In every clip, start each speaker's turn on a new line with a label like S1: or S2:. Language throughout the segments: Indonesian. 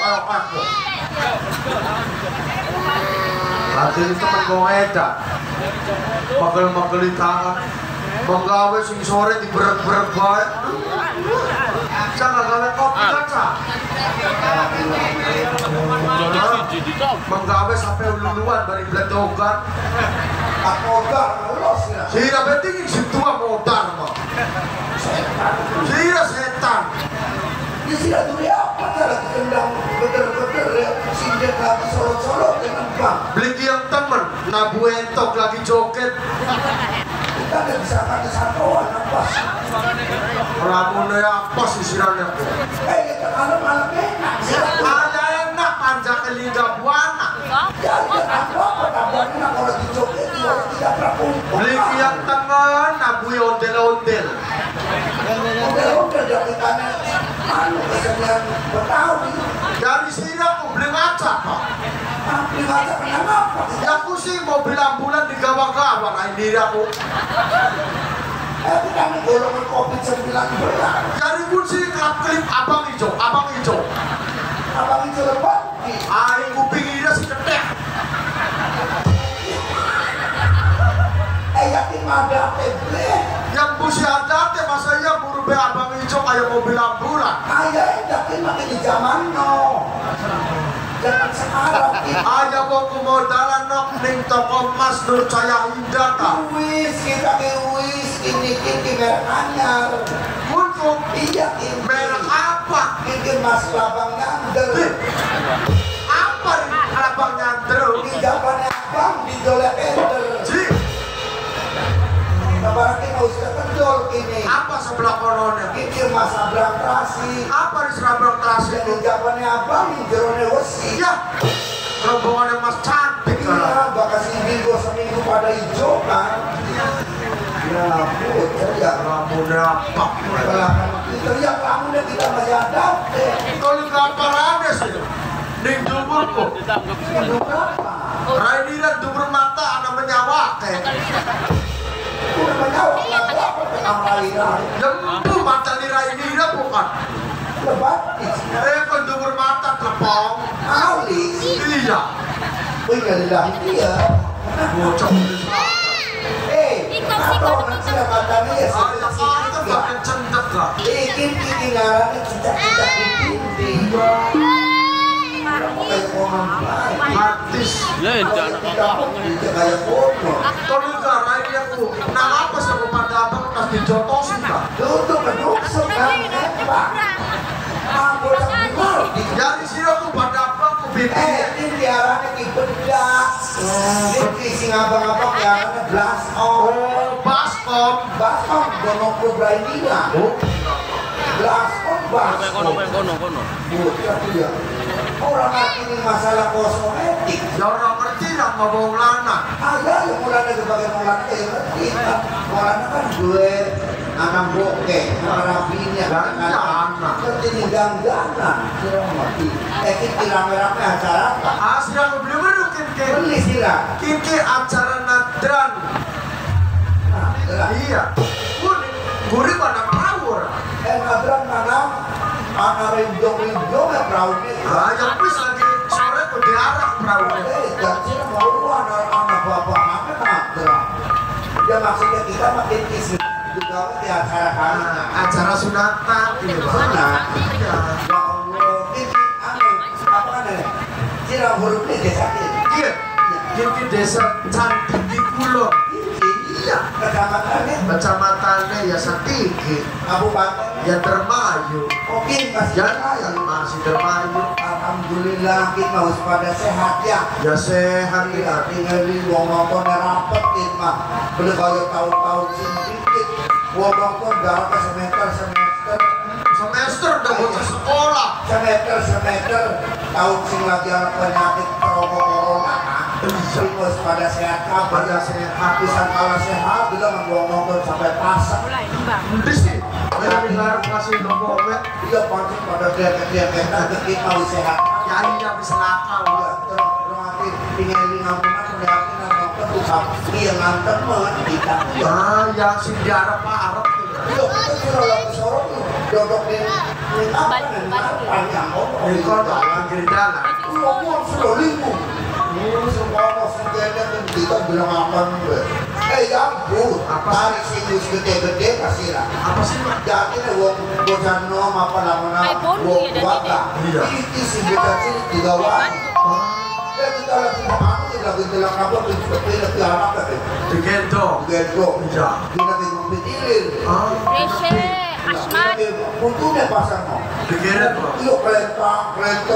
S1: aku. Nanti temen gue ngeda. Magel-mageli tangan. Menggawe sing sore di berek-berek bae. Jangan gawe kopi kaca. Menggawe sampai ululuan bari bledogan. Modar los ya. Sira penting sing tua modar mah. Sira setan. Di sira tuh apa cara kendang bener-bener ya singgah kaki sorot-sorot dengan bang. Beli yang temen, nabu entok lagi joget. Kita nggak bisa kaki satuan apa sih? Ramunya apa sih siranya? Kita malam-malam enak. Ada enak panjang ke lidah buana. Ya apa kalau dijoget tidak berkumpul. Beli yang tengah, nabu ondel-ondel. Ondel-ondel dari tanah. Anu kesenian Betawi. Dari sini aku beli ngaca, Pak. Beli ngaca kenapa? Ya aku sih mau beli ambulan di gawang-gawang ini aku. Tapi kami golongan kopi 19. Dari pun sih klip abang hijau. Abang hijau lebat. Hari kupingnya si ketek. Yakin ada teble. Yang busi ada teh masa iya buru be abang hijau kayak mobil ambulan. Ayah yakin makin di zaman no. Jangan sekarang. Ayah kok kemodalan nok ning toko emas Nur Cahaya Indah ta. Wis kita ke wis ini merek anyar. Untuk iya merek apa? Ini Mas Labang Nyander. Apa ini Labang Nyander? Di zamannya abang didolek ender. Barangnya nggak usah kendol ini. Apa sebelah kolonnya? Ini Mas Abraham Trasi. Apa di Abraham Trasi? Yang jawabannya abang, jerone wesi. Ya, rombongannya Mas cantik. Iya, bakal seminggu pada hijau kan. Ya, teriak rambutnya apa? Teriak rambutnya kita masih ada. Kalau nggak parah sih. Ning dubur kok. Dubur apa? Raini dan dubur mata anak menyawa teh. Udah menyawa lagu apa tentang Raina? Jempu mata di Raina bukan? Lebat? Pendubur mata telepon. Alis? Iya. Iya dia. Bocok di sana. Atau nanti yang matanya ya ada bahkan cendak lah. Ikin ngarannya cicak-cicak di dinding. Kayak pohon artis. Ya jangan kayak pohon. Kalau enggak raih aku, nah apa sih pada abang pas dijotosin pak? Duduk kedusuk kan, pak. Aku tak dari sini aku pada abang aku bikin. Ini diarahnya di bedak. Ini sing abang-abang diarahnya blason. Baskom, donok Braininya. Blason, kono. Iya. Orang ngerti ini masalah kosmetik. Ya orang ngerti lah mau bawa lana. Ada yang mulanya sebagai mulanya yang ngerti. Mulanya kan gue anak bokeh, rapinya anak. Ngerti nih gangganan. Kita rame-rame acara apa? Asli aku beli baru kinki. Beli sila. Kinki acara nadran. Iya. Gurih pada prawur. Nadran mana? Anak rinjong ya perahunya. Yang bis lagi sore aku diarak perahunya. Jangan mau anak bapak makan nadran. Ya maksudnya kita makin kisi juga di acara acara sunatan ini sunat. Ya Allah, ini apa nih? Cirang hurufnya desa ini. Iya. Ini desa cantik di pulau. Iya. Kecamatannya ya Satiki. Kabupaten ya Dermayu. Oke, masih Dermayu. Alhamdulillah kita harus pada sehat ya. Ya sehat ya. Tinggal di wong-wong rapet mah. Boleh kalau tahun-tahun sedikit. Wong-wong berapa semester udah bocah sekolah. Semester tahun sing lagi anak penyakit corona. Terus pada sehat kabar ya sehat. Bisa kalau sehat bila ngomong sampai pasang. Di sini. Dengar kasih ngomongnya. Iya pasti pada dia kita mau sehat. Ya iya bisa nakal ya. Terus tinggal di ngampungan yakin apa ketusap. Iya ngantem banget kita. Ya yang si diarep Arab. Iya kita kira lagi sorot dodok di Ikon pinggir jalan.
S2: Ngomong sudah lingkung. Semua sebenarnya kan kita bilang apa nih? Ya ampun, tarik sini gede-gede kasih lah.
S1: Apa sih?
S2: Jadi nih wong bocah nom apa namanya wong warga. Ini sih beda sih tiga wani. Kita lagi makan, kita lagi bilang apa? Kita lagi anak kan?
S1: Digendong.
S2: Digendong.
S1: Iya.
S2: Kita lagi ngompitilin.
S3: Reshe, Asmat.
S2: Butuhnya pasang no.
S1: Dikirim kok.
S2: Yuk kereta.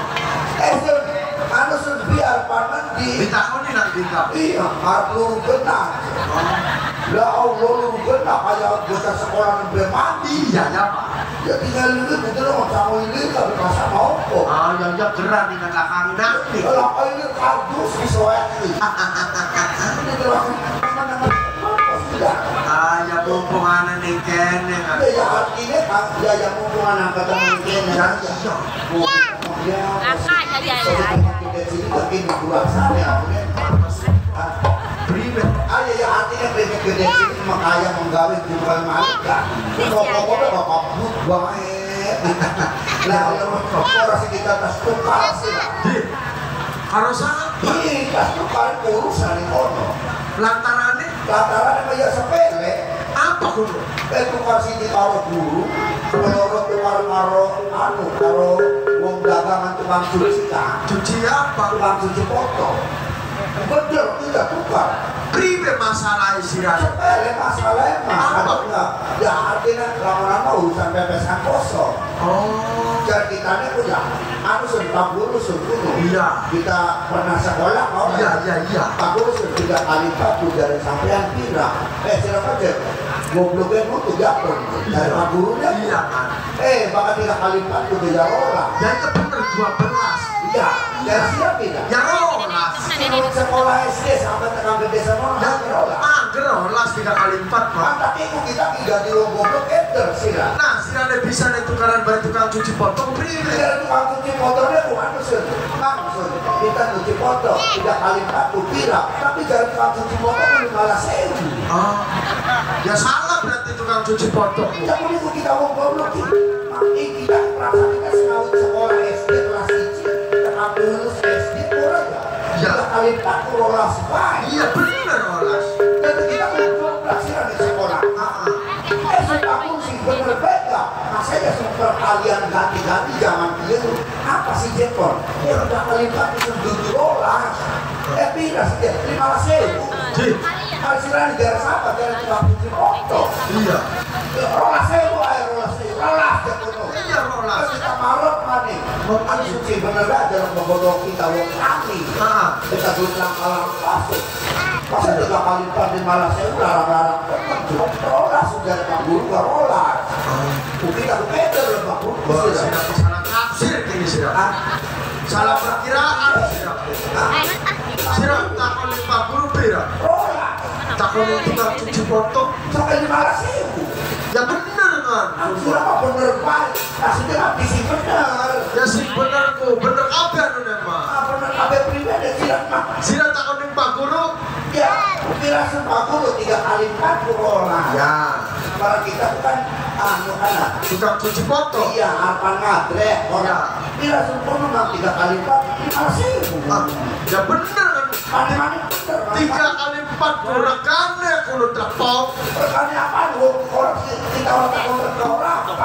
S2: Anu biar panen di
S1: Ditakoni nak bintang.
S2: iya, harus lurus benang. Ya Allah, lurus benang kayak bocah sekolah yang mati.
S1: Iya ya Pak.
S2: Ya tinggal ini betul dong, sama ini tapi masa mau kok.
S1: Ah yang gerak dengan belakang nanti.
S2: Kalau ini kardus disoekin. Ini terus sudah.
S1: Ah ya hubungan nih kene kan.
S2: Ya artinya kan ya yang hubungan angkatan mungkin ya. Ya.
S3: Kakak aja ya.
S2: Kita sini tapi dua sana.
S1: Pribet.
S2: Ada ya artinya gede sini makanya menggawe bukan malika. Pokoknya bapak but baik. Lah kalau kita tas tukar sih lah.
S1: Harus apa?
S2: Ini tas tukar urusan ini
S1: Lantarannya
S2: kayak sepele.
S1: apa kudu?
S2: Tukar sini karo guru, menurut tukar karo karo wong dagangan tukang cuci kan.
S1: Cuci apa?
S2: Tukang cuci foto. Bener tidak tukar.
S1: Pribet masalah istirahat.
S2: Sepele masalahnya
S1: Apa?
S2: Ya artinya lama-lama urusan pepesan kosong.
S1: Oh.
S2: Jadi kita ini punya Pak Guru
S1: Iya.
S2: kita pernah sekolah mau
S1: Iya.
S2: Pak Guru 3 kali 4 dari sampean kira siapa aja gobloknya itu jatuh dari Pak Gurunya
S1: Iya kan.
S2: bahkan 3 kali 4 udah ya rolah
S1: Ya itu bener 12.
S2: iya dari siapa tidak
S1: Ya rolas.
S2: sekolah SD sampai tekan gede sama
S1: Ya
S2: rolah
S1: rolas 3 kali 4 Pak.
S2: tapi itu kita tidak di wong goblok eder sih lah.
S1: Nah, sila bisa nih tukaran bari tukang cuci potong pribet.
S2: Iya, tukang cuci motornya bukan maksud. Kita cuci motor 3 kali 4 pira, tapi dari tukang cuci motor 15.000.
S1: Oh. Ya salah berarti tukang cuci potong.
S2: Ya itu kita mau goblok kita merasa kita sekolah SD kelas 1 tetap lulus SD kurang ya. 3 kali 4 rolas baik.
S1: Iya bener rolas.
S2: Jadi kita mau pelaksanaan di sekolah. Aku sih bener beda. Nah saya super kalian ganti-ganti zaman dulu. Apa sih Jepon? Ya 3 kali 4 itu 7 rolas. Pira sih 15.000. Harus di daerah apa? Daerah tukang cuci foto.
S1: Iya.
S2: Rolas Jepon.
S1: Iya rolas.
S2: Kita marot mana? Mau suci bener aja dalam membodoh kita wong kami. Kita bilang kalah pasuk. Masa 3 kali 4 15.000 larang-larang. Rolas sudah Pak Guru gak rolas. Kita berbeda loh Pak Guru.
S1: Salah tafsir ini sudah. Salah perkiraan sudah. Sudah takon Pak Guru pira.
S2: Rolas.
S1: Takon tukang cuci potong
S2: Sampai 15.000.
S1: ya bener kan.
S2: Sudah apa bener baik. Aslinya habis sih bener.
S1: Ya sih bener kok. Bener apa nih mah?
S2: Bener apa pribadi tidak mah.
S1: Sila takon Pak Guru.
S2: Ya, kira Pak Guru 3 kali 4 rolas.
S1: Ya.
S2: Para kita bukan
S1: Tukang cuci potong.
S2: iya, apa ngadrek orang. Kira sempurna 3 kali 4 15.000.
S1: Ya bener kan.
S2: Mana-mana bener.
S1: 3 kali 4 rekannya kudu tepok.
S2: Rekannya apa? Orang kita orang takut orang apa?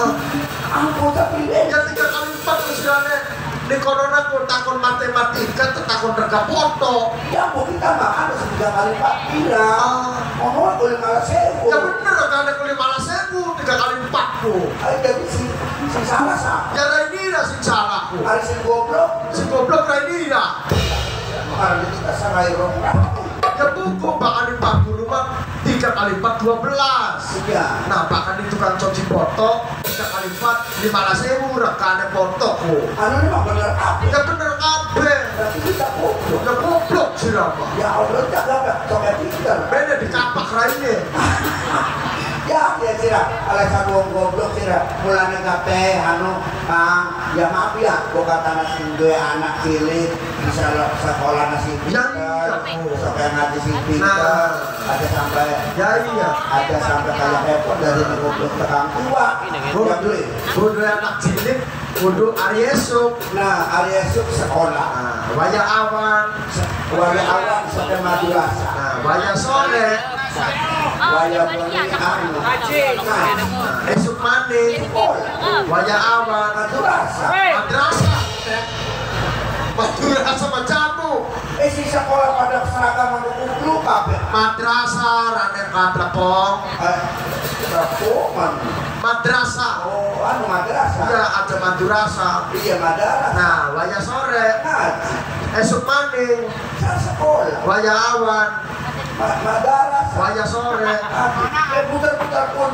S2: Anggota pribadi.
S1: Ya 3 kali 4 misalnya di corona ku takon matematika takon rega foto.
S2: Ya mau kita makan 3 kali 4 kira. Ngomong boleh malah sewu.
S1: Ya bener kan ada kulit malah 1.000 3 kali 4 ku.
S2: Ayo jadi si salah sah.
S1: Ya Rainira sing salah ku.
S2: Hari si goblok.
S1: Si goblok Rainira.
S2: Hari kita sarai rong.
S1: Ya buku bahkan di Pak Guru mah 3 kali 4 12.
S2: Iya.
S1: Nah bahkan di tukang cuci foto 3 kali 4 15.000 rekane foto ku.
S2: Anu ini mah bener apa?
S1: Ya bener kabeh.
S2: Berarti kita goblok.
S1: Ya goblok sih apa?
S2: Ya Allah jaga coba pinter.
S1: Beda di kapak lainnya.
S2: Ya sira alasan wong goblok sira mulane kabeh anu Kang ya maaf ya kok katana sing duwe anak cilik bisa sekolah nasi pinter sampai ngaji sing pinter ada sampai
S1: Ya iya.
S2: ada sampai kayak repot dari goblok tekan tua ya duwe
S1: Kudu anak cilik, kudu Ariesuk.
S2: nah Ariesuk sekolah
S1: Waya awan.
S2: awal sampai madrasah
S1: Waya sore.
S2: waya beli anu
S1: Esuk mandi. Waya awan.
S2: madrasah
S1: Madrasah. Madrasah macamu.
S2: si sekolah pada seragam menuklu kabeh
S1: Madrasah rane katrapong.
S2: rapoman
S1: Madrasah.
S2: oh anu madrasah
S1: Iya ada madrasah.
S2: iya madrasah
S1: Nah, waya sore.
S2: ngaji
S1: Esuk mandi.
S2: sekolah
S1: Waya awan.
S2: madrasah
S1: Waya sore.
S2: putar-putar pun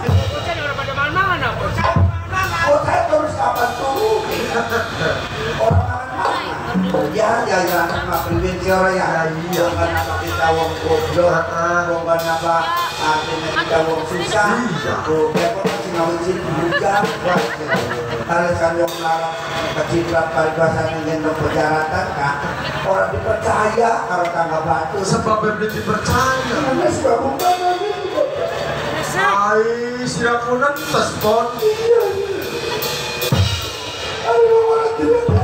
S2: oh saya terus kapan turun orang ya anak mah provinsi orang ya iya kan apa kita wong goblok wong kan apa artinya kita wong susah oh kepot masih ngawin bukan kalau kan yang melarang keciprat paribasan ingin berperjalanan kan orang dipercaya kalau tangga batu
S1: Sebab beli dipercaya.
S2: karena sebab bukan
S1: Ai sirakunan tas pon.
S2: ayo orang juga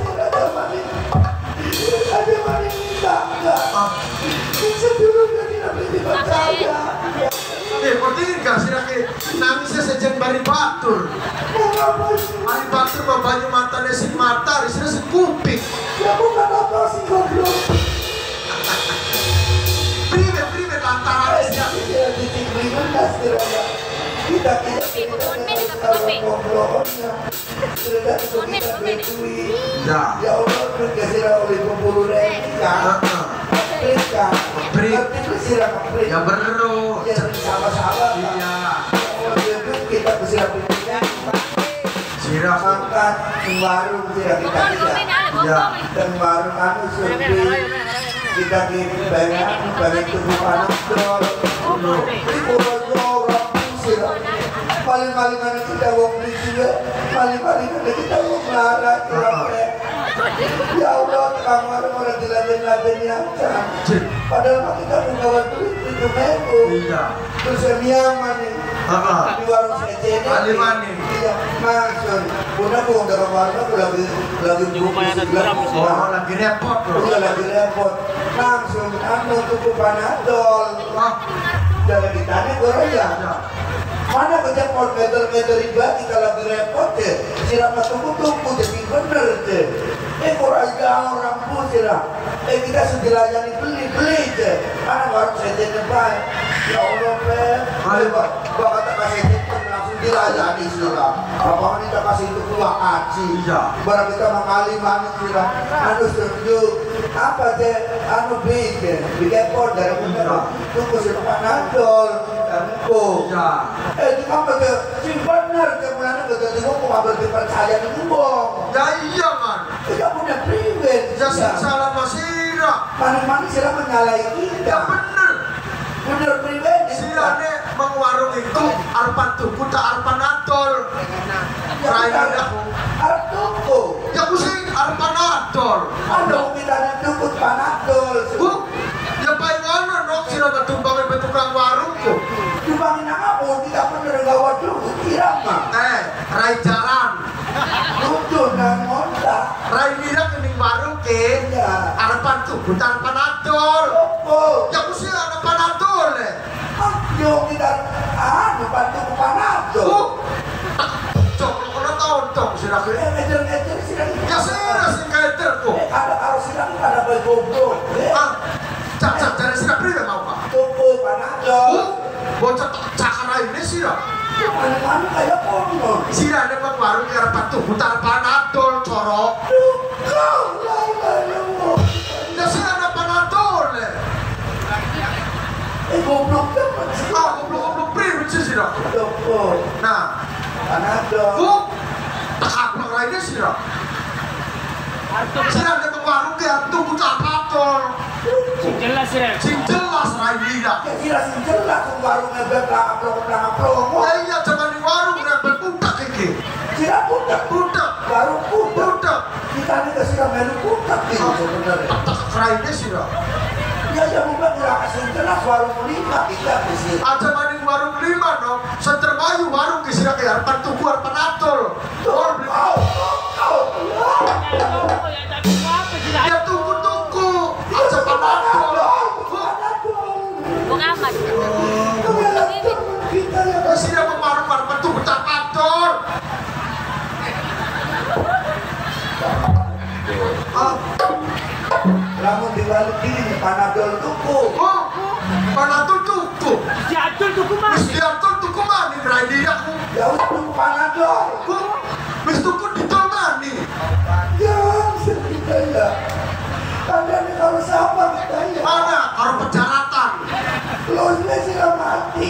S2: ada mani minta enggak bisa dulu jadi nabi dipercaya
S1: Penting gak sirake nangisnya sejen bari batur. Bari batur babanyu matanya sing mata, risina sing kuping.
S2: ya bukan apa sih goblok
S1: Prive lantaran
S2: ya titik minus kita gobloknya sudah kita betui
S1: Ya.
S2: ya Allah berkasih oleh kumpul mereka mereka itu sirah mereka
S1: Ya beru.
S2: ya sama-sama
S1: Iya.
S2: kita bersiap bersiap
S1: Sirah
S2: makan warung sirah kita
S1: Ya.
S2: dan warung anu surpi kita kirim banyak tubuh panas dol orang sirah paling-paling ada kita wong beli juga paling-paling ada kita wong larat ya Allah tukang warung orang diladen-laden yang padahal kita menggawa duit 7.000
S1: Iya.
S2: terus semiaman nih di warung secene
S1: Alimani.
S2: iya maksud udah aku udah ke warung aku lagi
S1: Oh lagi repot loh.
S2: udah lagi repot langsung anu tuku panadol dari ditanya gue ya mana kerja pol meter riba kita lagi repot deh sirama tunggu jadi bener deh kok aja orang pun sirah kita sejelayani beli deh mana warung sejen baik ya Allah pak kata kasih langsung dilayani sirah apa kita kasih itu kuah aci barang kita mengali mana sirah anu setuju apa deh anu bikin pol dari bener tunggu sirah panadol Ko, itu kan si benar kemudian betul kok nggak dipercaya di bong.
S1: Ya iya man.
S2: Kita punya privilege.
S1: Ya salah masira.
S2: Mana sira menyalahi kita.
S1: Ya bener.
S2: Bener privilege.
S1: Sirane mengwarung itu arpan tuku tak arpan atol. Raine aku.
S2: Artuku.
S1: Ya ku sing arpan atol.
S2: Ada umitane tukut panadol.
S1: Bu, ya paingono nok sira ketumbangin betukang warungku.
S2: Dibangin apa? Tidak bener gawa dulu irama.
S1: Rai jalan.
S2: Lucu dan monta.
S1: Rai nira kening warung ke. Arpan tuku tak arpan atol.
S2: Oh.
S1: Ya ku sing arpan atol.
S2: Yo kita bantu ke panadol.
S1: Bu, cok kono tonton sira ke.
S2: Ngejar sira.
S1: Ya sira sing kaeter ku.
S2: Ada harus sira ada bae goblok.
S1: Cak dari sira priwe mau Pak?
S2: Tuku panadol.
S1: Bocah cakara ini sira.
S2: Mana kayak kono.
S1: Sira ada bang warung yang arpan tuku tak arpan atol corok.
S2: Kau lah.
S1: Ya sira ada panadol.
S2: Goblok dapat sih.
S1: Goblok priwe sira.
S2: Tuku.
S1: Nah,
S2: Panadol.
S1: Bu, tak apa lainnya sira. Sira ada bang warung yang tuku tak atol.
S4: Sing jelas ya.
S1: Sing jelas Rainira.
S2: Ya kira sing jelas warung ngebel pelangap-pelangap.
S1: Iya zaman di warung rebel budak iki.
S2: Kira budak. Warung budak. Kita ini kesini melu budak gitu sebenarnya.
S1: Tak Rainira sih dah.
S2: Ya jangan bilang sing jelas warung 5 kita di sini.
S1: Aja maning warung 5 dong. Sentermayu warung kisah kayak harapan tuku harapan atul.
S2: Kau.
S1: Ya tuku. Aja panatul.
S3: Bung Ahmad.
S2: Kita ya.
S1: Masih ada pemarung tuku tak atul.
S2: Lamun dibalik ini panadol tuku.
S1: Oh, panatul tuku.
S4: Jatuh tuh kumas.
S1: Mesti atul tuku maning Rainira.
S2: Ya udah tuku panadol.
S1: Mesti tuku ditol maning.
S2: Ya, kita ya. Anda ini kalau siapa kita ya.
S1: Mana karo pejaratan.
S2: Losnya sudah mati.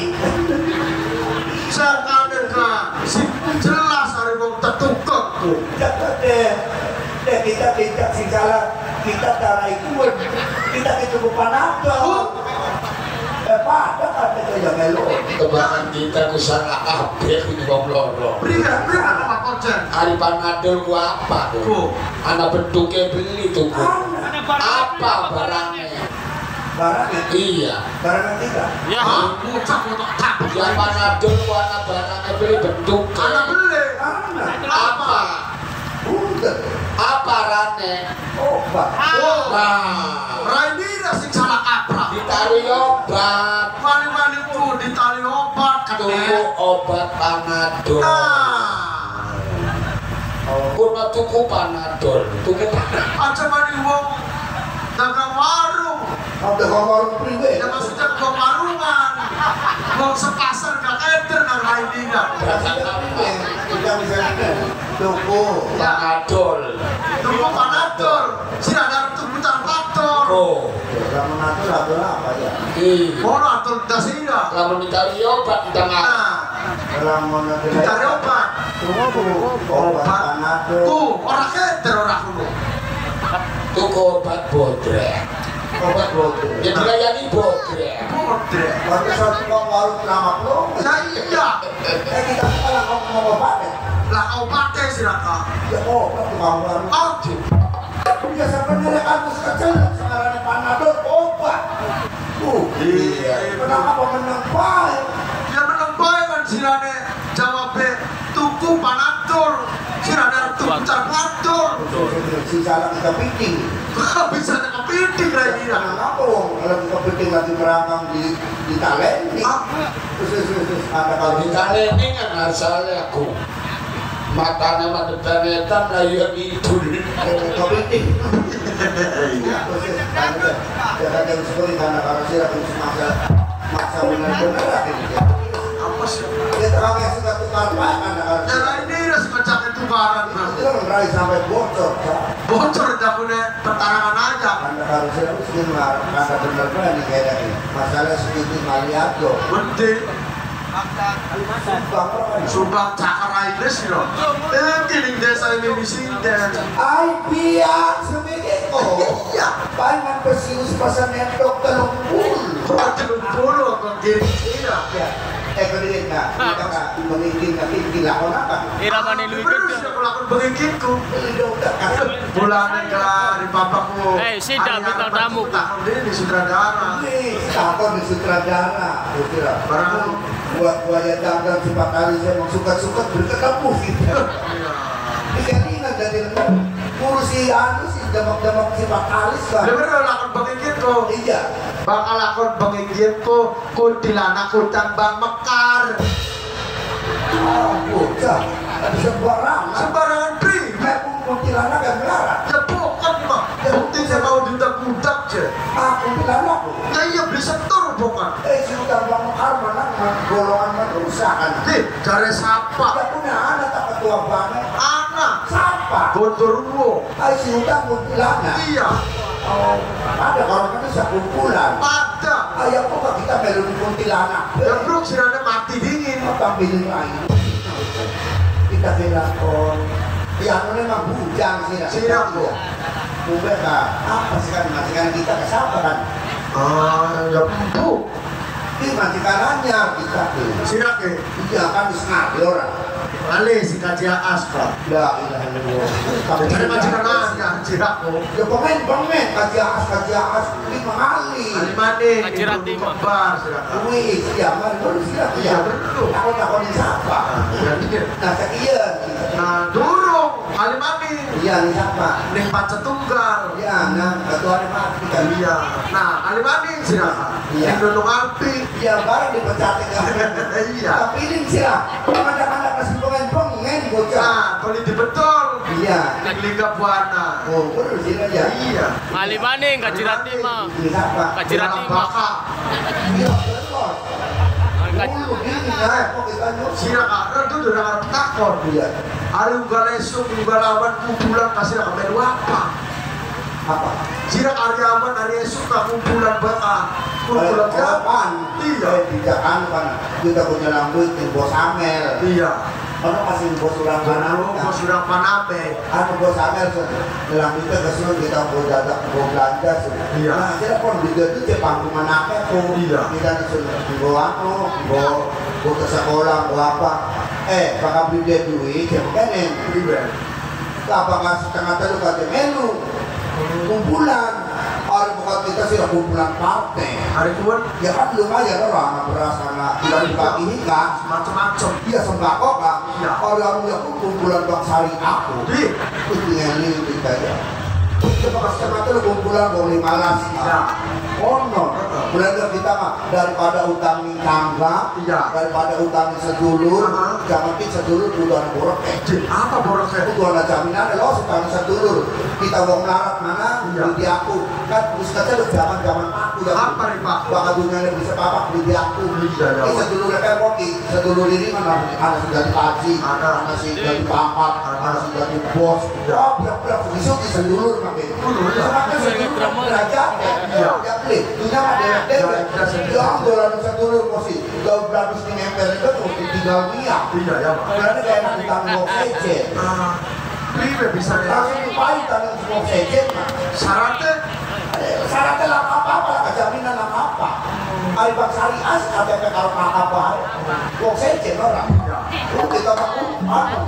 S1: Jangan si jelas hari wong tetukek.
S2: Jangan deh. Kita tidak sih salah. Kita cara ikut. Kita itu panadol. Pada kan kita yang melo.
S5: Kebangan kita ku salah kabeh iki wong loro.
S1: Pria apa konsen?
S5: Hari panadol ku apa tuh? Anak bentuknya beli tuh. Apa barangnya?
S2: Barangnya?
S5: Iya.
S2: Barangnya kita?
S4: Ya.
S1: Mucak untuk tak.
S5: Yang panadol ku anak barangnya beli bentuk.
S1: Anak beli.
S2: Anak.
S5: Apa?
S2: Bukan.
S5: Apa rane?
S2: Obat.
S1: Oh,
S5: Nah,
S1: Rainira sing salah kaprah.
S5: ditaruh obat.
S1: Wali-wali ku ditali obat
S5: Tuku
S1: katanya.
S5: obat panadol.
S1: Nah,
S5: Kuno tuku panadol. Tuku panadol.
S1: aja mani wong dagang warung.
S2: Sampai ngomong priwe.
S1: Ya maksudnya ke warungan. Wong sepasar gak eder nang Rainira.
S2: Kita misalnya tuku.
S5: Panadol.
S1: Tunggu panadol. Sih ada tuku panadol.
S5: Oh.
S2: Kamu nanti atau apa ya?
S1: Mono atul dasira.
S5: Lamun ditaruh obat di tengah.
S1: Nah,
S2: Kamu nanti
S1: cari obat.
S2: obat panadol.
S1: Tuh, orang keder orang kuno.
S5: Tuku obat bodrek.
S2: Obat bodoh.
S5: Ya dilayani bodrek.
S1: Bodre.
S2: Tapi satu kau warung nama belum.
S1: Ya iya.
S2: Kita sekarang ngomong obat ya.
S1: Lah kau pakai sih Raka.
S2: Ya obat tukang warung.
S1: Oke.
S2: Ya sebenarnya kampus kecil sekarang panadol obat.
S1: Iya.
S2: Kenapa menang baik?
S1: Ya menang baik kan sirane jawabnya tuku panadol. Sirane tuku panadol.
S2: Si salah kita piting.
S1: Bisa kepiting lagi ya.
S2: Kenapa wong kalau kita piting lagi merangkang di talenti? Terus ada kalau
S5: Ditaleni kan asalnya aku. Matanya mata danetan lah ya ngidul.
S2: kepiting. Terus ada yang seperti karena kalau sih aku masa benar-benar ini.
S1: Apa sih?
S2: Dia terang yang suka tukar pak karena kalau
S1: Ya lah ini udah semacam tukaran.
S2: itu kan meraih sampai bocor.
S1: Bocor jakune pertarangan aja.
S2: Karena kalau saya harus dengar karena benar-benar ini kayak ini. Masalah sedikit maliado.
S1: Bende
S2: Sumpah
S1: sumbang cakar aja sih loh. Kiling desa ini misinden.
S2: ay biyak sumigit ko. Pangan pesius pasan netok telumpul.
S1: Telung puluh kong kiri iya.
S2: Kalian na, kita ka mangingin na tingkil ako na ka.
S4: Iraman ni Luigan.
S1: Terus ya kalau aku bengikinku.
S2: Ilidaw ka ka.
S1: Bulanan ka di papaku.
S4: Eh, si David ang damo ko.
S1: Takon din di sutradara.
S2: Ini takon di sutradara. Kira
S1: Barang
S2: buaya dagang si Pak Ali saya mau sukat-sukat berketemu gitu. Dikalinan dari ngurusi anu si damak-damak si Pak Ali kan.
S1: Dia bener lakon bengikinku.
S2: Iya.
S1: Bakal lakon bengikinku kuntilanak utang bang mekar.
S2: Ah, bocah. Ada sembarangan.
S1: Sembarangan pri.
S2: Mepung kuntilanak yang melarat.
S1: Ya bukan mah. Yang penting saya mau budak-budak aja.
S2: Ah, kuntilanak.
S1: Ya iya beli setor bukan.
S2: Si utang bang mekar mana golongan manusia kan.
S1: Cari siapa?
S2: Tidak punya anak tak ketua banget.
S1: Anak.
S2: Siapa?
S1: Gondorwo.
S2: Si utang kuntilanak.
S1: Iya.
S2: Oh, ada kalau itu sekumpulan.
S1: Pada.
S2: Ayah kok kita melu di kuntilanak.
S1: Ya bro, sirane mati dingin.
S2: Tampilin lain. Kita bilang oh, ya memang bujang sih.
S1: Siap, Bu.
S2: Bubek apa sih kan majikan kita ke siapa kan?
S1: Ya bu.
S2: Ini majikan anyar kita tuh.
S1: Sirak ya?
S2: Iya kan di sengaja orang.
S1: Kali si kajian aspa.
S2: Ya ilah ilmu.
S1: Tapi majikan anyar, sirak kok.
S2: Ya pemain kajian as 5 kali.
S1: Kali mandi.
S4: Kajian timah.
S1: Bar sirak.
S2: Wih, siapa? Baru siapa?
S1: Iya betul.
S2: Takon siapa? Nah sekian.
S1: Nah durung kali mandi.
S2: Iya nih siapa?
S1: Ning pacet tunggal.
S2: Iya, nah ketua mati kan.
S1: Iya. Nah kali mandi sirak.
S2: Iya.
S1: Ning gunung api.
S2: Iya barang dipecat kan.
S1: Iya.
S2: Tapi ini siapa? Ada kasih pengen bocah.
S1: Nah kalau dibetul.
S2: Iya.
S1: Ning liga buana.
S2: Oh betul sih aja.
S1: Iya.
S4: Mali maning kajiran timah.
S2: Ini siapa?
S4: Kajiran timah.
S2: Iya betul. Dulu gini ya, kok kita nyuruh.
S1: Sirak akar itu udah ngarep takon.
S2: Iya.
S1: Ari ugal esuk ugal awan kumpulan kasih nak melu apa?
S2: Apa?
S1: Sirak ari awan ari esuk ka kumpulan baka. Kumpulan
S2: Kapan?
S1: Iya.
S2: Tidak kan kita punya lambat di bos Amel.
S1: Iya.
S2: Kalau kasih bos urang mana?
S1: Bos urang panape.
S2: Bos Amel dalam kita kesulitan kita mau dadak mau belanja.
S1: Iya.
S2: Nah, kita pun video itu cepang mana tuh?
S1: Iya.
S2: Kita disuruh dibawa bawa ke sekolah, bawa apa? Bakal beli dia duit, jangan
S1: Iya.
S2: apakah setengah telu kata melu kumpulan orang bukan kita sih kumpulan partai
S1: Hari tuan
S2: ya kan lumayan orang anak beras anak tidak dibagi hingga
S1: macam-macam.
S2: iya sembako kan
S1: Iya.
S2: orang yang kumpulan bang sari aku
S1: Di.
S2: itu ini kita ya apakah setengah telu kumpulan boleh malas
S1: Iya.
S2: no mulai kita mah daripada utang tangga
S1: Iya.
S2: daripada utang sedulur jangan kita sedulur udah borok
S1: Di apa borosnya?
S2: itu ada jaminan lo setahun sedulur kita mau melarat mana
S1: Iya.
S2: beli di aku kan ustaznya lu zaman aku ya
S1: Apa nih Pak?
S2: bakal dunia yang bisa papak beli di aku
S1: Iya, ya,
S2: ini
S1: Pak.
S2: sedulur kayak koki sedulur ini mana ada sudah dipaji
S1: Ada.
S2: sih jadi pangkat ada sih jadi bos
S1: Iya.
S2: oh biar besok di sedulur makin
S1: Iya.
S2: semakin sedulur derajat
S1: Iya.
S2: ya beli dunia mah dewek ya dolar sedulur posisi gak berabis di nempel itu mesti tinggal minyak
S1: Iya ya Pak.
S2: berarti kayak nanti tanggung aja
S1: Priwe bisa ya.
S2: langsung dipakai tangan semua sejen mah
S1: Syaratnya
S2: syaratnya lah apa-apa lah kejaminan lah apa hari bang syariah KTP kalau apa kok sejen orang lu kita mau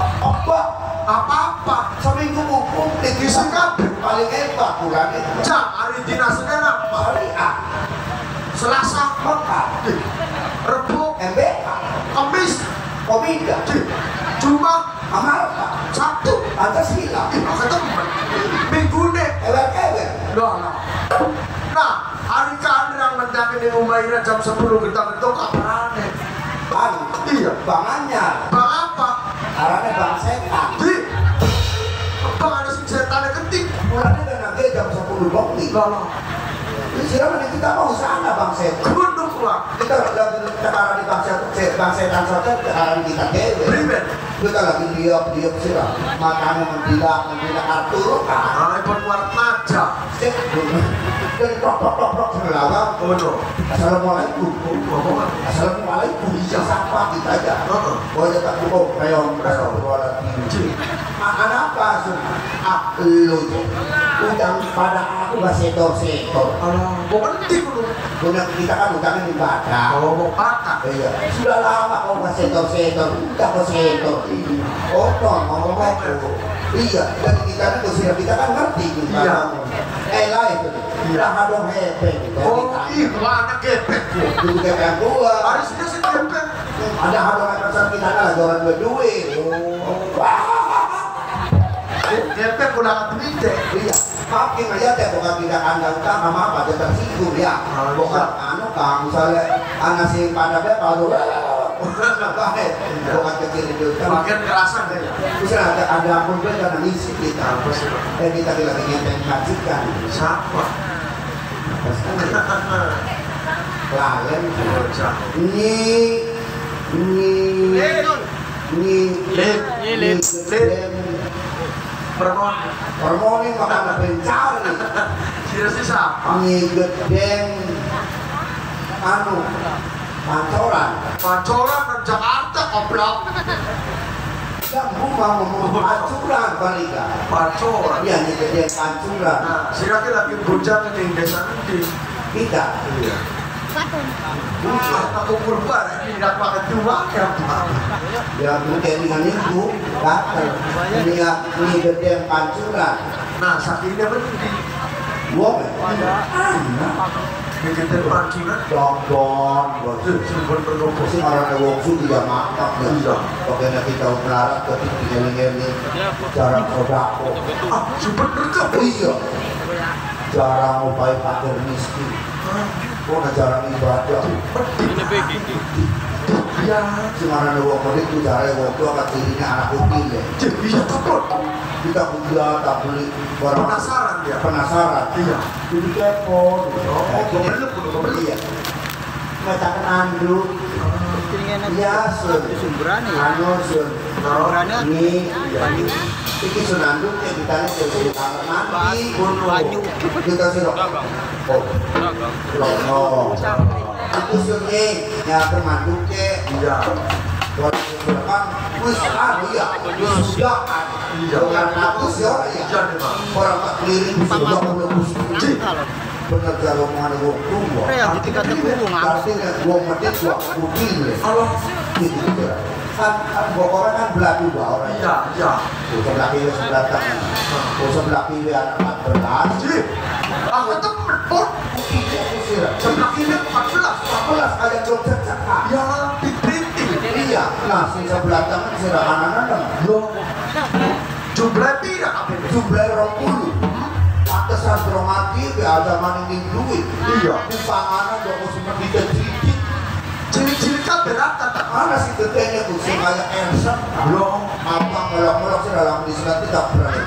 S2: apa seminggu hukum
S1: Isi kabeh.
S2: paling hebat bulan itu
S1: jam hari dinas Senin apa?
S2: syariah
S1: Selasa,
S2: Mekah
S1: Rebu,
S2: MBK
S1: Kamis,
S2: Komida
S1: Jumat,
S2: Amarta
S1: Sabtu.
S2: Pancasila
S1: Ketemu. Minggu nih.
S2: ewer-ewer
S1: Nah, hari keandrang mendakin di Umaira jam 10 kita bentuk kabarane.
S2: bang
S1: Iya.
S2: bangannya
S1: Bang apa?
S2: arahnya bang setan
S1: Di. Bang ada sing setan ketik.
S2: mulanya dan nanti jam 10 bokti ini siapa nih kita mau sana bang setan
S1: Gunung lah.
S2: kita lagi tekanan di bang setan saja tekanan kita dewe
S1: Priben.
S2: kita lagi diop sih lah matanya mendidak Arturo kan
S1: Ah, ikut luar naja.
S2: cek dan prok selawat
S1: Oh no.
S2: assalamualaikum
S1: Ngomong.
S2: assalamualaikum bisa sapa kita aja oh ya tak cukup kayak astagfirullahaladzim makan apa lu utang pada aku gak setor
S1: Alah, mau penting lu.
S2: punya kita kan utangnya ibadah
S1: Kalau mau patah.
S2: iya sudah lama kau gak setor udah kau setor oh no ngomong itu iya dan kita kan ngerti
S1: Iya.
S2: lah itu
S1: Iya.
S2: udah dong hepe
S1: Oh, ih, anak gepek gua.
S2: dulu kayak gua
S1: Hari sini sih gepek.
S2: ada hadongan pasar kita lah jualan duit
S1: Gepek udah nggak
S2: iya makin aja teh bukan tidak anda utama apa dia tersinggung ya bukan anu kang misalnya anak sing pada be kalau bukan kecil itu
S1: Makin kerasan deh.
S2: terus ada ampun gue karena ngisi kita kita lagi ngenteng majikan
S1: Siapa?
S2: klien Permoni makan bencana
S1: Kira sih siapa?
S2: gedeng anu pancoran
S1: Pancoran dan Jakarta goblok.
S2: Yang rumah ngomong pancuran balik kan.
S1: Pancuran.
S2: Iya, ini kejadian pancuran.
S1: Nah, sirake lagi bujang di desa nanti.
S2: Kita.
S1: Iya. Aku kurban ini tidak makan dua ya.
S2: Ya, mungkin dengan itu, gatel. Ini kejadian pancuran.
S1: Nah, sakitnya berhenti.
S2: Gua anak.
S1: Kejadian pancuran.
S2: Jambon,
S1: Simpul berkumpul.
S2: sih orang yang waktu tidak makan ya.
S1: Iya.
S2: Pokoknya kita melarat tapi tinggal-tinggal cara sodako.
S1: Ah, simpul berkumpul.
S2: Iya. Cara upaya fakir miskin. Kok cara ibadah.
S1: Iya.
S2: Semarang wong itu cara waktu akan dirinya anak kecil ya.
S1: Iya takut.
S2: Kita punya tak beli barang
S1: Penasaran dia.
S2: penasaran.
S1: Iya.
S2: Jadi kepo.
S1: Beli.
S2: Iya. Macam anduk. Iya, sun. Anu sun. Ini iki sun anduk ya kita nih jadi kamar mandi. Kita sih dok. Oh. Lono. Itu sunnya ya termanduk ke.
S1: Iya.
S2: Kalau kan wis iya. Sudah kan. Dengan nafas ya ya. Orang tak keliling sudah mulai bener kalau mau ngomong tua. Arti kata gua ngasih gua medit gua kutil. Allah gitu ya. Kan orang kan belah dua orang.
S1: Iya, iya.
S2: Sebelah kiri sebelah kanan. Sebelah kiri anak 14.
S1: Aku tuh menpot. Sebelah kiri 14
S2: kayak dokter cakap.
S1: Ya, diprinting.
S2: Iya. Nah, si sebelah kanan si anak-anak. Yo.
S1: Jumlah tidak apa itu?
S2: Jumlah 20. Pantesan dromati ke zaman ini duit.
S1: Iya.
S2: Di panganan dong semua dikecil.
S1: Ciri-ciri kan berat kata.
S2: Mana sih gedenya tuh sih kayak Elsa. Belum. Apa melok-melok sih dalam disekat tidak berani.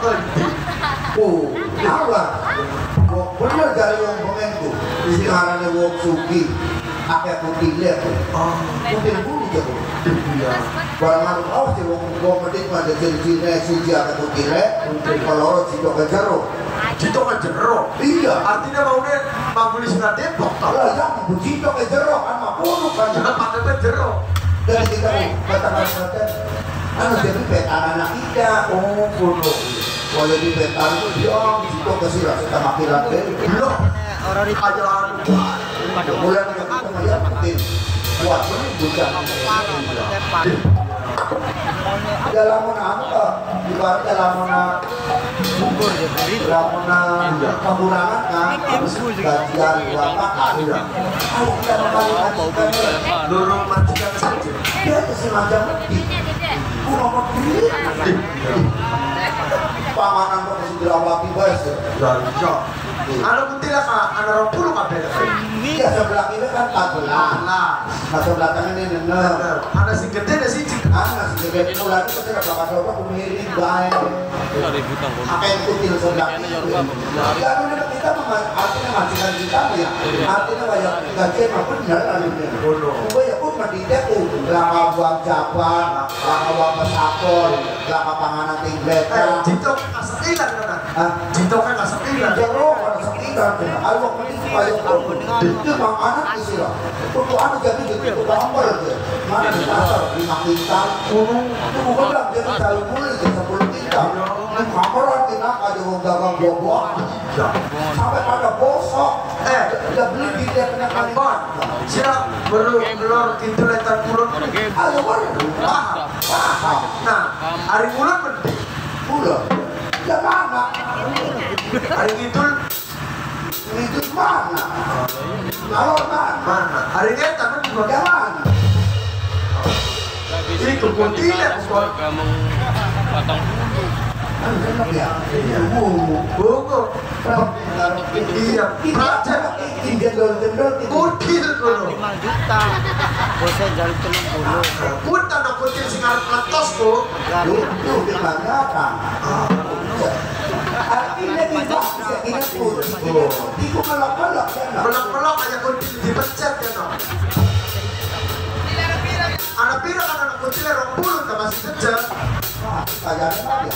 S2: Oh, apa? Kok bener dari yang pengen tuh. Isihannya wong suki. Akeh putihnya tuh. Putih bulu tuh. Iya. Barang oh sih wong medit mah ciri-cirinya siji akeh putihnya. Kalau si dokter jeruk.
S1: Cito ke jero.
S2: Iya.
S1: Artinya maunya mangguli singa Depok tau.
S2: Lah ya, Cito ke jeruk kan mah puluh kan.
S1: Jangan pakai jero.
S2: Dan kita kata-kata anu jadi peta anak kita.
S1: Oh, kuno.
S2: Kalau di peta itu dia Cito ke sirah kita makiran deh.
S1: Belum. Orang di ajaran.
S2: Bulan kita melihat penting. Buat ini bukan. Dalam apa? Ibaratnya lamona bukur lamona pengurangan kan gajian buat makan. Ayo kita kembalikan
S1: Dorong majikan saja.
S2: dia itu semacam di kurang lebih panganan kok masih dirawati baik ya.
S1: Dari jauh. Anu putih lah kak, anu 20 kabel.
S2: Iya sebelah kiri kan 14. Nah sebelah kanan ini 6.
S1: Ada si gede ada si cik.
S2: Ada si gede bulan itu saya bakal coba kumirin baik. Apa yang putih sebelah kiri? Ya anu kita artinya majikan kita ya. Artinya banyak gajian apa benar alimnya. Gue ya pun mendidik tuh lama buang jabat, lama buang pesakon, lama panganan tinglet.
S1: Cito kan sekitar kan? Cito kan sekitar.
S2: Jeruk ada sekitar. Alwak mending supaya itu makanan istilah. Untuk anu jadi gitu gambar aja. Mana di pasar 5 kintal. Itu bukan lah jadi jalur mulai ke 10 kintal. Ini kameran kita ada orang dagang buah-buah. Sampai pada bosok. Dia beli di dia kena kalimat.
S1: Siap berlor itu letak pulut.
S2: Ayo baru. Paham.
S1: Nah, hari bulan penting.
S2: Bulan. Ya mana?
S1: Hari itu
S2: mana? Kalau mana?
S1: Hari ini tapi juga
S2: Ya mana?
S1: itu tidak
S4: Kamu potong
S2: Ya, bungu.
S1: iya praja
S2: Jendol-jendol
S1: kutil dulu
S3: 5 juta. Bosnya jalan 30.
S1: putar no kutil sing arep letos tuh
S2: itu dimanyakan. Artinya kita bisa ingat pun. Itu melok-melok ya.
S1: pelok-pelok aja kutil dipencet ya no anak pira kan anak kutil 20 tak masih kejar
S2: Kayaknya apa ya?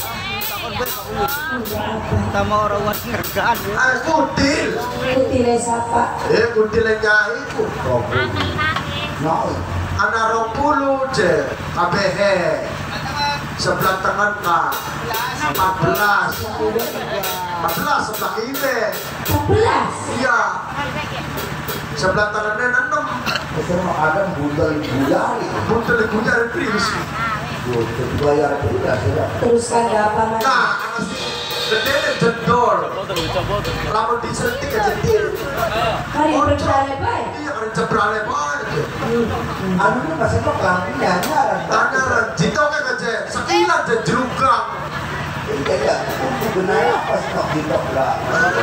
S3: Sama orang buat ngergaan.
S1: kutil
S6: Kutile siapa?
S1: kutil yang nyai ku
S2: Nah,
S1: anak 20 je kabehe sebelah tengah kah 14 sebelah kiri
S6: 14.
S1: iya sebelah tangannya 6
S2: Semua ada buntel gulari.
S1: buntel gunyar pris
S2: Buntel bayar juga sudah.
S6: Teruskan gak apa mas?
S1: nah anak sih gede jendol lalu disentik aja jentil
S6: Hari berjalan baik.
S1: iya kan jebrale banget
S2: Anu ini masih kok lampinya nyaran.
S1: tanyaran jito kan aja sekilan aja jerugang
S2: Iya ya. Benar apa sih kok ditok lah.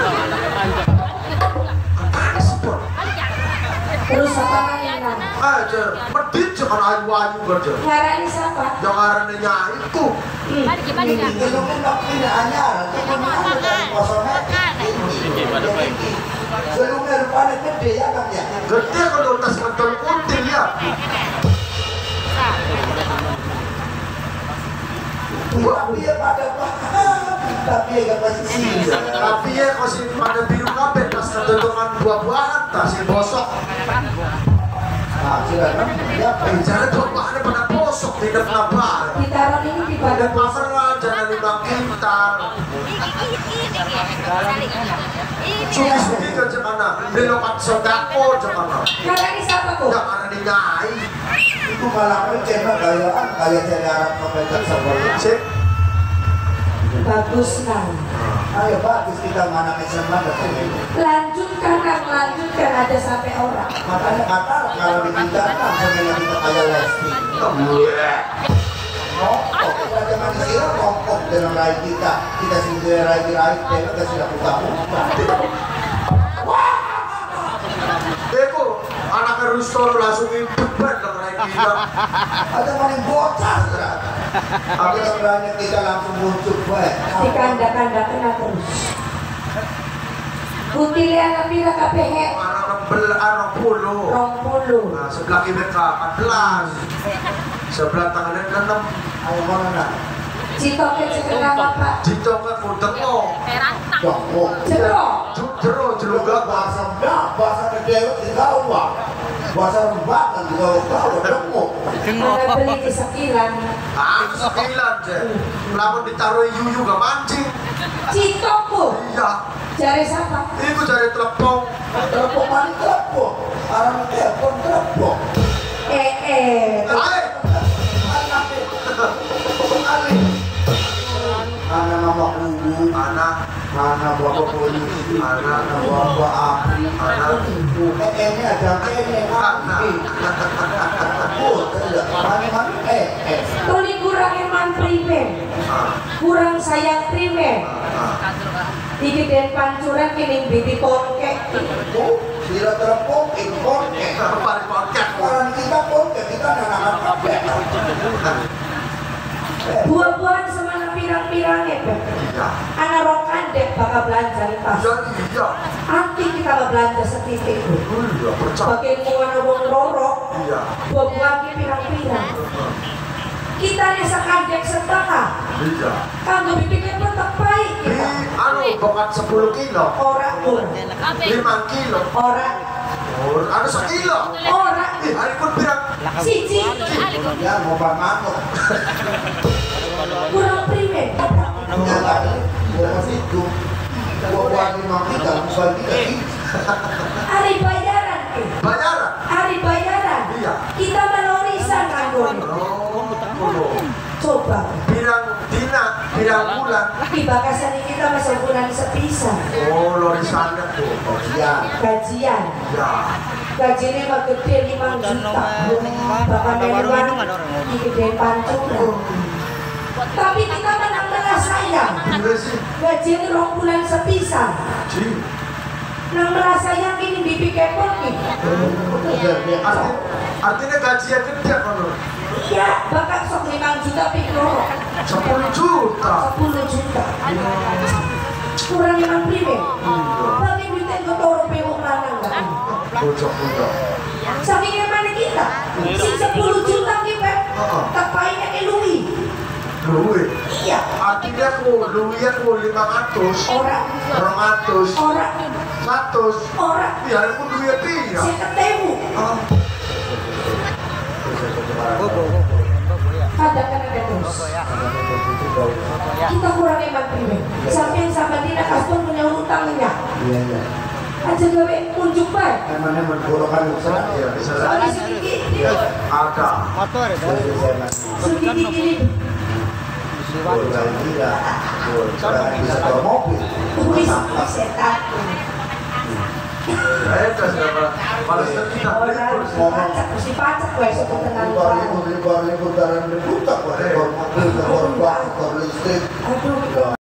S1: apaan sih bro
S6: Terus apa mainan?
S1: aja medit jangan ayu-ayu aja
S6: Ngarani siapa?
S1: jangan nyai itu
S2: Ini mungkin waktunya anyar. Itu mana dari kosongnya. Sebelumnya rupanya gede ya kan ya.
S1: gede kalau tas kental kuntil ya
S2: Tapi ya pada tapi ya gak pasti sih.
S1: tapi ya kasih pada biru kabeh tas ketentuan buah-buahan tas yang bosok
S2: Nah, sudah kan ya
S1: jangan buah-buahannya pada bosok tidak nabal
S6: Ditaruh ini di
S1: ada
S6: badan.
S1: pameran jangan limbang kintal suki-suki ke cemana belokat sodako cemana
S6: Ngarani siapa kok?
S1: jangan dinyai
S2: itu malah cuma gayaan kayak dari Arab pemerintah sebelah.
S1: sih
S6: Bagus nang.
S2: Ayo bagus kita mana SMA datang ini.
S6: Lanjutkan nang, lanjutkan ada sampai orang.
S2: Makanya kata kalau ditinggalkan sebenarnya kita kayak Lesti. Rokok, kita jangan disiram rokok dalam rai kita. Kita sendiri rai-rai, kita sudah buka-buka.
S1: Eko anak Rusto langsung beban dengan kita
S2: Ada maling bocah ternyata. Tapi sebenarnya kita langsung muncul baik.
S6: Di kanda-kanda kena terus. Putih anak pira KPH
S1: anak anak puluh
S6: 20.
S1: nah sebelah kiri ke 14 sebelah tangannya 6
S2: Ayo mana nak?
S6: Citoke cekenang apa?
S1: jito ke kudengko
S2: Jongkok.
S6: Jero.
S1: jero
S2: Juga bahasa bahasa kedewa di bawah. Bahasa rembakan di bawah jongkok.
S6: Ada beli di sekilan.
S1: ah sekilan je lamun ditaruh yuyu gak mancing
S6: Citoku.
S1: iya
S6: Jari siapa?
S1: itu cari telepon
S2: Telepon mana telepon? Orang telepon telepon.
S6: Eh.
S2: Anak mama guru,
S1: anak
S2: anak bapak polisi,
S1: Anak.
S2: anak bapak api,
S1: Anak.
S2: ini ada ini api. Oh, tidak. Mana
S6: Tuli kurang iman primen. Kurang sayang primen. Iki den pancuran kini bibi pongke.
S2: Oh, tidak terpong, impor.
S1: kemarin podcast
S2: Orang kita pun kita anak-anak kabeh.
S6: Buah-buahan semana pirang-pirang ya.
S1: iya
S6: Anak rong kandek bakal belanja di pasar.
S1: iya
S6: Nanti kita bakal belanja setitik.
S1: iya percaya
S6: Bagian muana wong loro.
S1: iya
S6: Buah-buahan ki pirang-pirang. Kita nih sekandek setengah.
S1: iya
S6: Kamu bikin tetap baik
S1: di
S6: kita.
S1: anu bokat 10 kilo
S6: Orang pun.
S1: 5 kilo
S6: Orang.
S1: ada sekilo
S6: Orang.
S1: hari pun bilang
S6: Siji.
S2: Ya, mau manuk.
S6: Kurang primen.
S2: Ya, tadi, bukan itu. Buat lima kita, bukan kita.
S6: Hari bayaran ke.
S1: bayaran
S6: Hari bayaran.
S1: Iya.
S6: Kita melorisan kanggone.
S1: oh
S6: Coba.
S1: pirang dina pirang bulan
S6: Di bakasan ini kita masuk bulan sepisah.
S1: oh lorisannya tuh
S2: Ya,
S6: Gajian.
S1: ya
S6: Gajinya mah gede 5 juta. Bahkan dari luar di gede pancuran. Tapi kita menang belas sayang.
S1: iya sih
S6: Gajinya 2 bulan sepisah.
S1: Ji.
S6: Nang merasa yang ini bibi kepot nih.
S1: Artinya gajinya gede kan
S6: Iya, bahkan sok 5 juta pikir
S1: 10 juta
S6: 10 juta. Kurang yang primen. Tapi duitnya gue tau pewong lanang gak?
S1: bocok-bocok
S6: Saking yang mana kita? Si 10 juta kita tepainnya ke Louis.
S1: luwe
S6: Iya.
S1: artinya luwe 500
S6: Orang.
S1: 200
S6: Orang.
S1: 100
S6: Orang.
S1: biar aku duwe pira
S6: Saya ketemu.
S3: Go.
S6: Ada kan ada terus. kita kurang hemat priwe. Sampai sampai tidak kasih punya utangnya.
S2: Iya iya.
S6: Aja gawe unjuk bae.
S2: Emangnya menggolongkan usaha ya bisa.
S6: Soalnya sedikit.
S1: Ada.
S3: Motor itu.
S6: Sedikit ini.
S2: Bisa bawa mobil.
S6: Bisa setan.
S1: Terus siapa? Balas kita.
S6: Orang mesti pacak gue suka tenang
S2: libur dalam diputar, libur mobil, libur bank, libur listrik.
S6: Aduh,